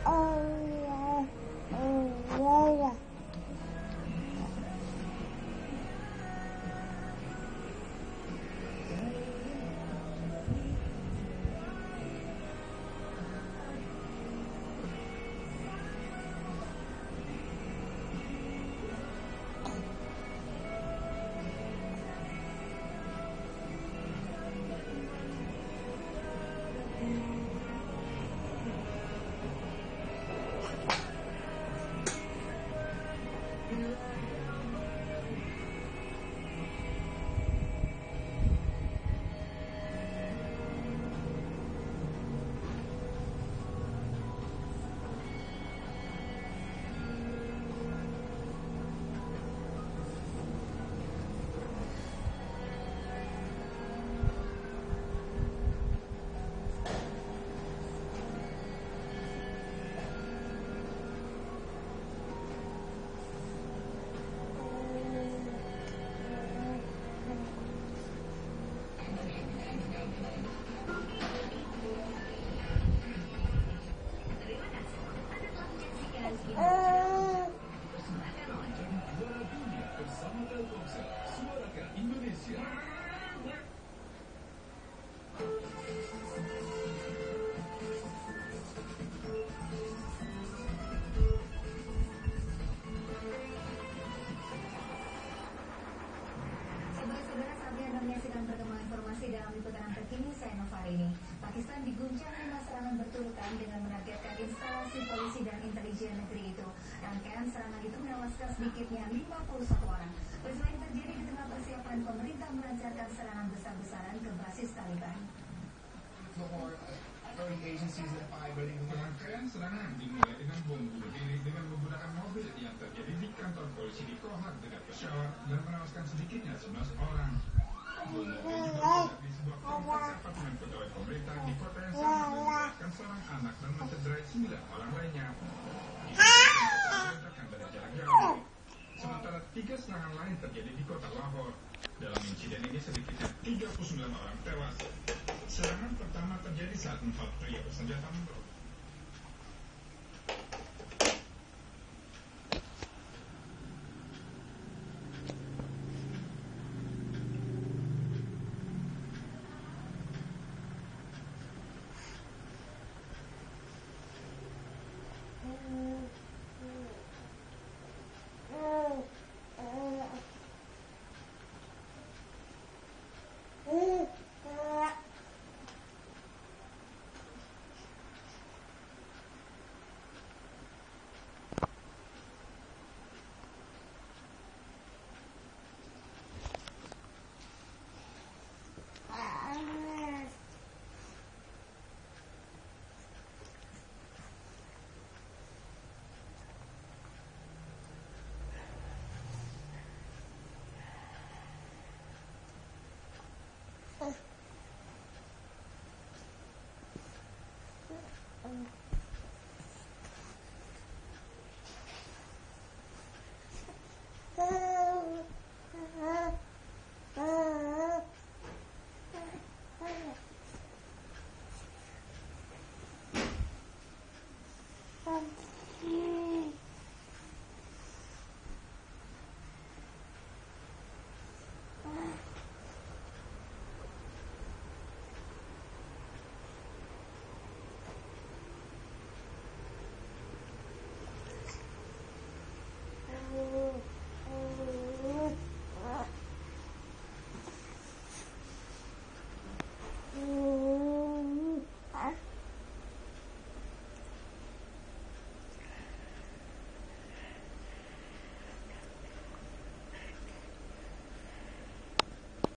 Pakistan diguncang 5 serangan berturutan dengan menargetkan instalasi polisi dan intelijen negeri itu. Rangkaian serangan itu menewaskan sedikitnya 51 orang. Peristiwa ini terjadi di tengah persiapan pemerintah melancarkan serangan besar-besaran ke basis Taliban. Rangkaian serangan dimulai dengan bom bunuh diri dengan menggunakan mobil yang terjadi di kantor polisi di Kohar dekat Peshawar dan menewaskan sedikitnya 11 orang. Bom mobil juga di sebuah kompleks apartemen pegawai pemerintah di kota yang sama menewaskan seorang anak dan mencederai 9 orang lainnya. Diledakan dari jarak jauh. Sementara 3 serangan lain terjadi di kota Lahore. Dalam insiden ini sedikitnya 39 orang tewas. Serangan pertama terjadi saat 4 pria bersenjata memberontak.